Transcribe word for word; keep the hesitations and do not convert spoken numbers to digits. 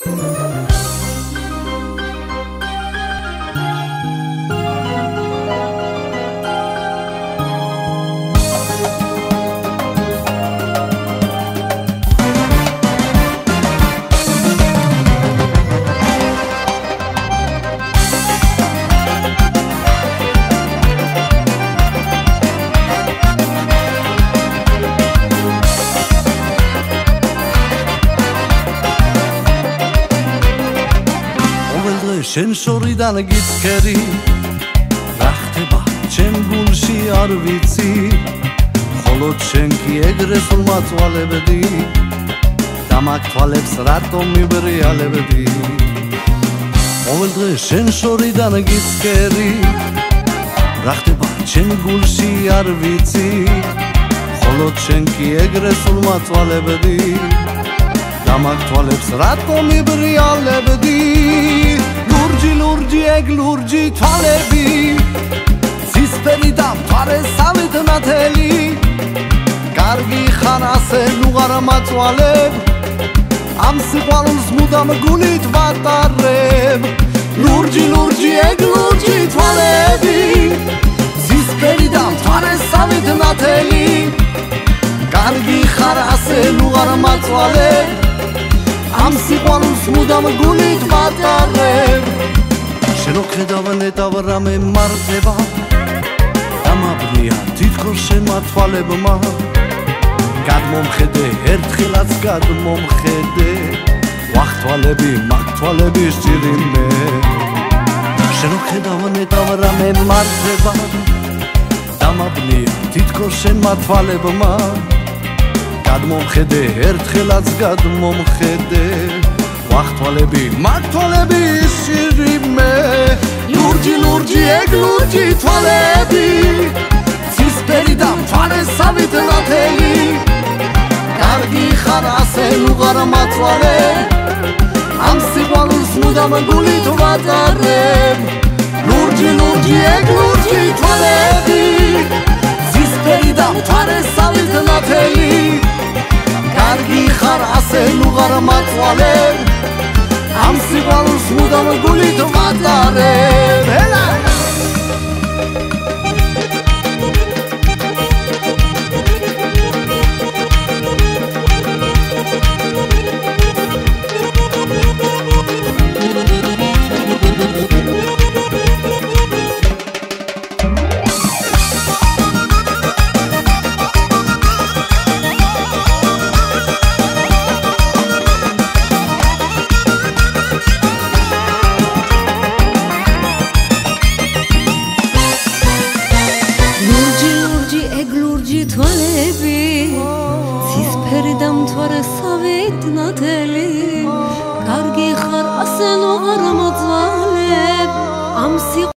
შენ შორიდან გიწკერი რა ხდება ჩემ გულში არ ვიცი ხოლო შენ კი ეგრე სულ მაწვალებდი და მაგ თვალებს რატომ მიბრიალებდი ყოველ დღე შენ შორიდან გიწკერი რა ხდება ჩემ გულში არ ვიცი ხოლო შენ კი ეგრე სულ მაწვალებდი და მაგ თვალებს რატომ მიბრიალებდი ლურჯი ლურჯი ეგ ლურჯი თვალები ცისფერი და ფარესავით ნათელი კარგი ხარ ასე ნუღარ მაწვალებ ამ სიყვარულს მუდამ გულით ვატარებ ლურჯი ლურჯი ეგ ლურჯი თვალები ცისფერი და ფარესავით ნათელი კარგი ხარ ასე ნუღარ მაწვალებ ამ სიყვარულს მუდამ გულით ვატარებ შენო ხედავ ნეტავ რამე მარტება დამაბნია თითქოს შენ მათვალებმა გადმომხედე ერთხელაც გადმომხედე ვახთვალები მაგთვალები სჭირი მე შენო ხედავ ნეტავ რამე მარტება დამაბნია თითქოს შენ მათვალებმა გადმომხედე ერთხელაც გადმომხედე ვახთვალები მაგთვალები სჭირი მე ლურჯი ლურჯი ეგ ლურჯი თვალები ცისფერი და ფარესავით ნათელი კარგი ხარ ასე ნუღარ მაწვალებ ამ სიყვარულს მუდამ გულით ვატარებ ლურჯი ლურჯი ეგ ლურჯი თვალები ცისფერი და ფარესავით ნათელი კარგი ხარ ასე ნუღარ მაწვალებ ამ სიყვარულს მუდამ გულით ვატარებ ელა ცისფერი და მთვარესავით ნათელი კარგი ხარ ასე ნუღარ მაწვალებ ამ